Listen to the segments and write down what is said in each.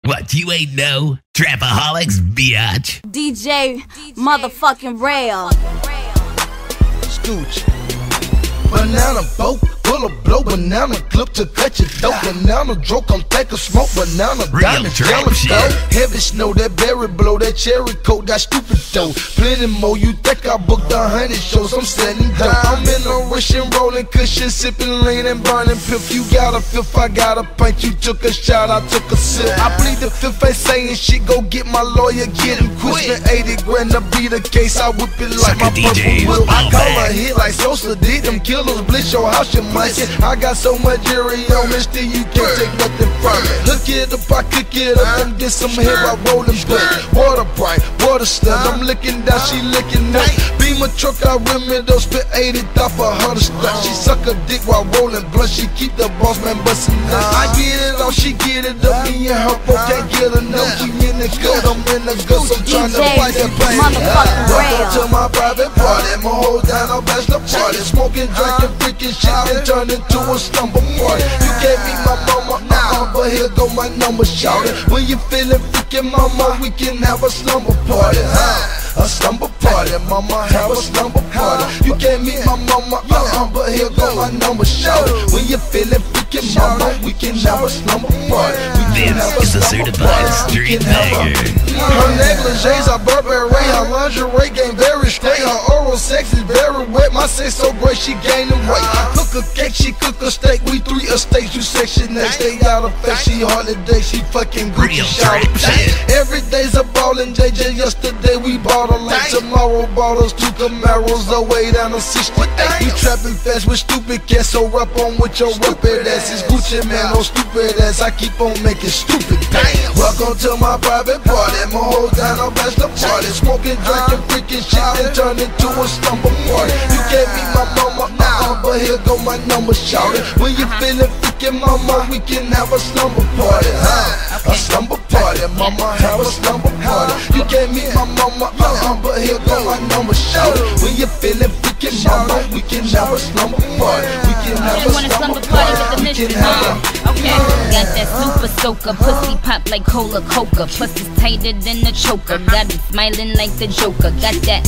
What, you ain't know? Trapaholics, biatch. DJ motherfucking Rail. Scooch. Banana boat, full of blow, banana clip to cut your throat. Banana draw, come take a smoke, banana diamond, yellow go. Heavy snow, that berry blow, that cherry coat, that stupid dough. Plenty more, you think I booked 100 shows, I'm selling dope. I'm in a rush and rolling cushion, sipping lean and burning piff. You got a fifth, I got a pint, you took a shot, I took a sip. I plead the fifth, ain't saying shit, go get my lawyer, get him quick. Spent 80 grand to be the case, I whip it like my purple whip. I call a hit like Sosa did, them killers blitz your house, you munch it. I got so much jewelry on me, still you can't take nothing from it. Look it up, I cook it up, and get some hair by rolling butt. Water bright, water stud, I'm licking down, she licking up. Beam a truck, I rim it up, spit 80 thought for her to stuff. She suck a dick while rolling blunt, she keep the boss man bustin' nuts. I get it off, she get it up, me and her both can't get enough. She in the good, I'm in the good, so trying to fight that pain. Welcome to my private party, my whole down, I'll bachelor party. Smoking, drinking, freaking shit, and turn into a slumber party. You can't meet my mama, but here go my number, shout it. When you feeling freaking mama, we can have a slumber party, a slumber party, mama, have a slumber party. You can't meet my mama, but here go my number, shout it. When you feeling freaking mama, we can have a slumber party. This is a certified street banger. Her negligees are Burberry, her lingerie game very straight. Her oral sex is very wet, my sex so great she gaining weight. Cook a cake, she cook a steak, we 3 estates, you section next. They got a face, she holiday, she fucking Gucci, shout it. Every day's a ballin', JJ, yesterday we bought a lake. Tomorrow bought us 2 Camaros, away down to 68. You trapping fast with stupid cats, so rap on with your stupid ass. It's Gucci, man, no stupid ass, I keep on making stupid things. Welcome to my private party, my whole down, I'll bachelor party. Smoking, drinking, freaking shit, and turn into a slumber party. You can't meet my mama, but here go my number, shout it. When you feeling freaking mama, we can have a slumber party, a slumber party, mama, have a slumber party. You can't meet my mama, but here go my number, shout it. When you feeling freaking mama, we can have a slumber party. We can have a slumber party, we can have a Got that super soaker, pussy pop like cola coca. Plus it's tighter than a choker. Got it smiling like the Joker. Got that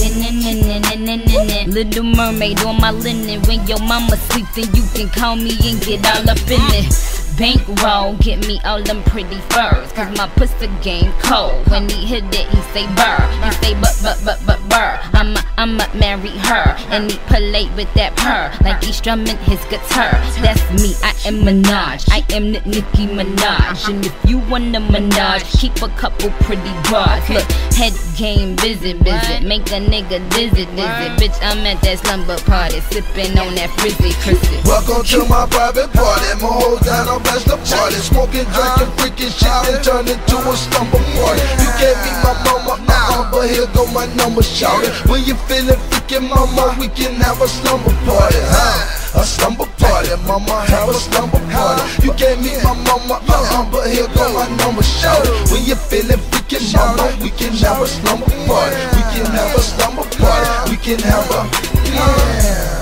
Little Mermaid on my linen. When your mama sleep, then you can call me and get all up in it. Bankroll, get me all them pretty furs. Cause my pussy game cold. When he hit it, he say burr. He say burr. I'ma marry her. And he polite with that purr. Like he's strumming his guitar. That's me, I am Minaj. I am Nicki Minaj. And if you want a Minaj, keep a couple pretty broads. Look, head game, visit. Make a nigga dizzy. Bitch, I'm at that slumber party. Sipping on that frizzy. Welcome to my private party, my whole down, bachelor party. Smoking, drinking, freaking shit, and turn into a slumber party. You can't meet my mama, but here go my number, shout it. When you feeling freaking mama, we can have a slumber party, a slumber party, mama, have a slumber party. You can't meet my mama, but here go my number, shout it. When you feeling freaking mama, we can have a slumber party. We can have a slumber party. We can have a